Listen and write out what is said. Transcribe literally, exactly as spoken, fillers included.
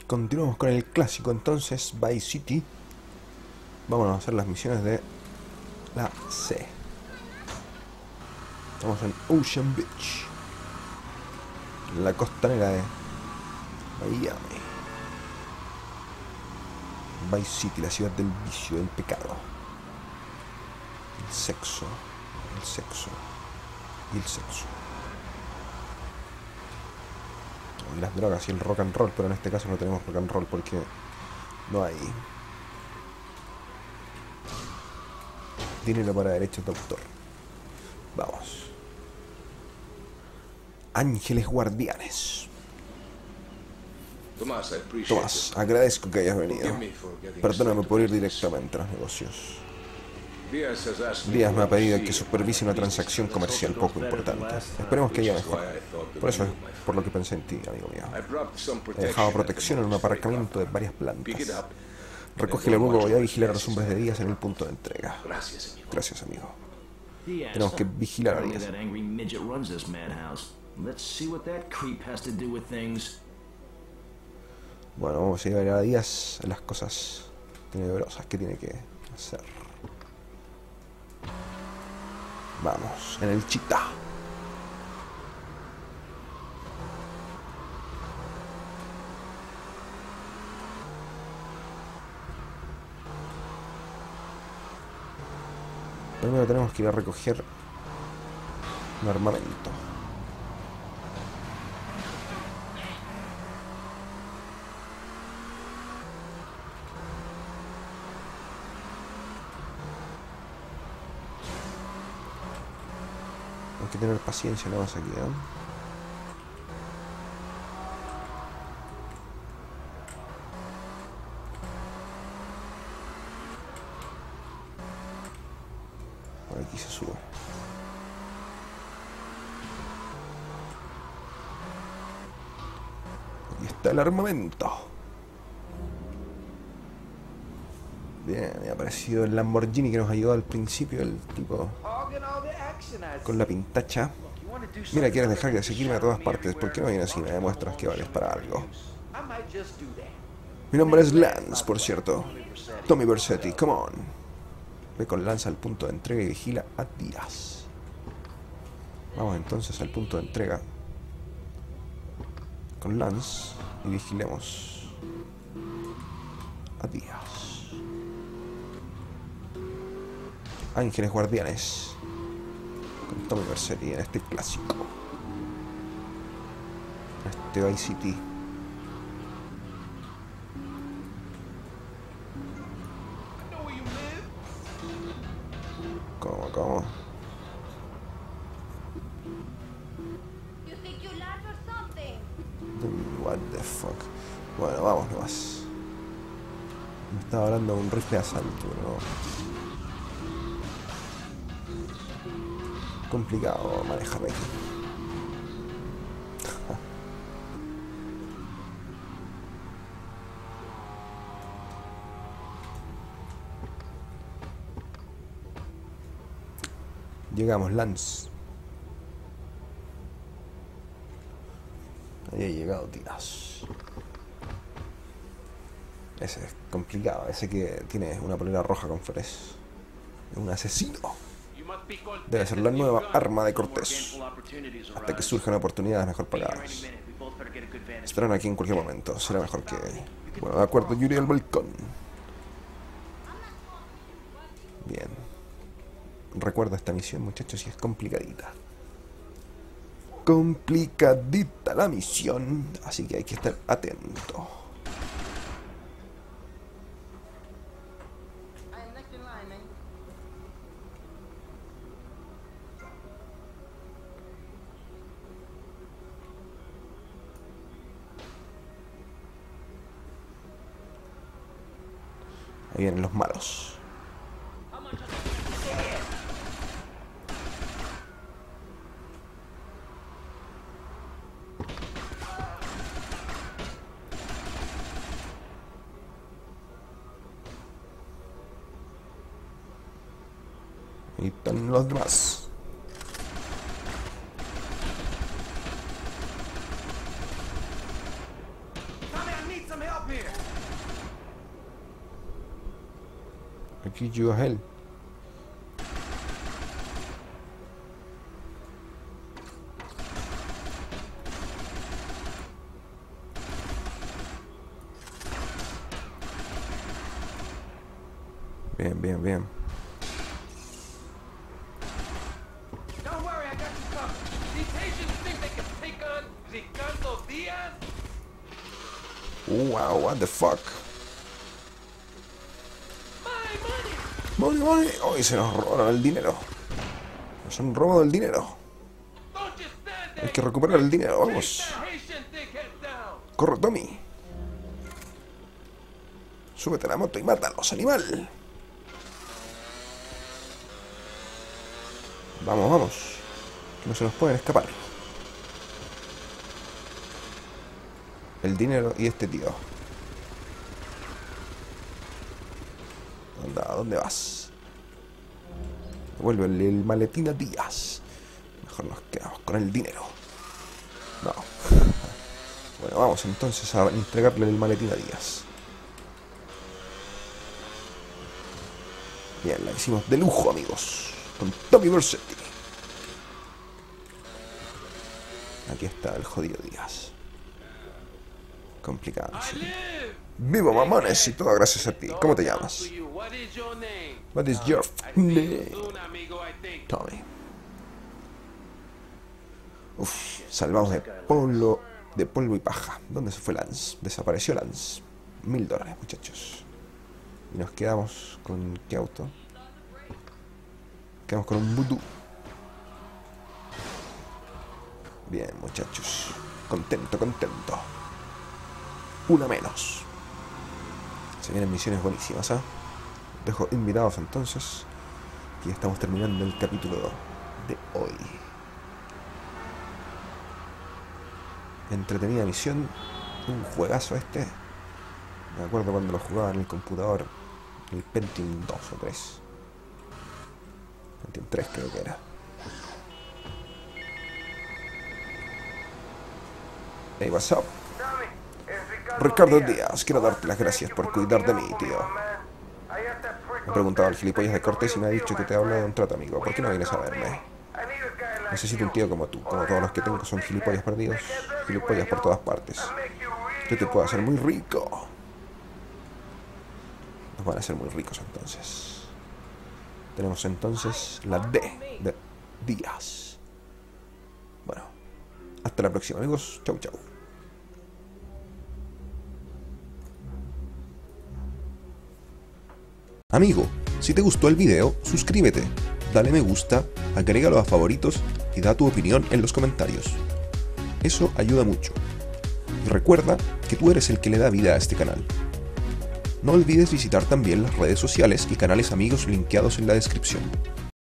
Continuamos con el clásico entonces, Vice City. Vamos a hacer las misiones de la C. Estamos en Ocean Beach, la costanera de Miami. Vice City, la ciudad del vicio, del pecado, el sexo, el sexo y el sexo. Y las drogas y el rock and roll, pero en este caso no tenemos rock and roll porque no hay dinero para derechos de autor. Vamos. Ángeles guardianes. Tomás, agradezco que hayas venido. Perdóname por ir directamente a los negocios. Díaz me ha pedido que supervise una transacción comercial poco importante. Esperemos que haya mejor. Por eso es por lo que pensé en ti, amigo mío. He dejado protección en un aparcamiento de varias plantas. Recógelo luego, voy a vigilar a los hombres de Díaz en el punto de entrega. Gracias, amigo. Tenemos que vigilar a Díaz. Bueno, vamos a llevar a Díaz a las cosas tenebrosas que tiene que hacer. Vamos, en el Chita. Primero tenemos que ir a recoger un armamento. Hay que tener paciencia nada más aquí, ¿eh? Por aquí se sube. Aquí está el armamento. Bien, me ha aparecido el Lamborghini que nos ayudó al principio, el tipo con la pintacha. Mira, quieres dejar de seguirme a todas partes. ¿Por qué no vienes y me demuestras que vales para algo? Mi nombre es Lance, por cierto. Tommy Vercetti, come on. Ve con Lance al punto de entrega y vigila a Díaz. Vamos entonces al punto de entrega con Lance y vigilemos a Díaz. Ángeles guardianes con Tommy Vercetti en este clásico, en este Vice City. ¿Cómo, cómo? What the fuck. Bueno, vamos nomás. Me estaba hablando de un rifle de asalto, ¿no? Complicado manejar aquí. Llegamos, Lance. Ahí ha llegado Díaz. Ese es complicado, ese que tiene una polera roja con flores. Es un asesino. Debe ser la nueva arma de Cortés. Hasta que surjan oportunidades mejor pagadas. Estarán aquí en cualquier momento. Será mejor que... Bueno, de acuerdo, Yuri al balcón. Bien. Recuerda esta misión, muchachos, y es complicadita. Complicadita la misión. Así que hay que estar atento. Ahí vienen los malos. Ahí están los demás. Aquí ayudas a él. Bien, bien, bien. Wow, what the fuck. Money, money. Hoy se nos robaron el dinero. Nos han robado el dinero. Hay que recuperar el dinero, vamos. Corre, Tommy. Súbete a la moto y mátalos, animal. Vamos, vamos. Que no se nos pueden escapar. El dinero y este tío. Anda, ¿a dónde vas? Devuélvele el maletín a Díaz. Mejor nos quedamos con el dinero. No. Bueno, vamos entonces a entregarle el maletín a Díaz. Bien, la hicimos de lujo, amigos. Con Tommy Vercetti. Aquí está el jodido Díaz. Complicado. ¿Sí? ¡Vivo, mamones! Y todo gracias a ti. ¿Cómo te llamas? What is your name? Tommy. Uf, salvamos de polvo, de polvo y paja. ¿Dónde se fue Lance? Desapareció Lance. Mil dólares, muchachos. Y nos quedamos con... ¿qué auto? Quedamos con un Voodoo. Bien, muchachos. Contento, contento. Una menos. Se vienen misiones buenísimas, ¿eh? Dejo invitados entonces. Y estamos terminando el capítulo de hoy. Entretenida misión. Un juegazo este. Me acuerdo cuando lo jugaba en el computador. El Pentium dos o tres. Pentium tres creo que era. Hey, what's up? Ricardo Díaz, quiero darte las gracias por cuidar de mí, tío. He preguntado al gilipollas de Cortés y me ha dicho que te habla de un trato, amigo. ¿Por qué no vienes a verme? Necesito un tío como tú. Como todos los que tengo son gilipollas perdidos. Gilipollas por todas partes. Yo te puedo hacer muy rico. Nos van a hacer muy ricos entonces. Tenemos entonces la D de Díaz. Bueno, hasta la próxima, amigos. Chau, chau. Amigo, si te gustó el video, suscríbete, dale me gusta, agrégalo a favoritos y da tu opinión en los comentarios. Eso ayuda mucho. Y recuerda que tú eres el que le da vida a este canal. No olvides visitar también las redes sociales y canales amigos linkeados en la descripción.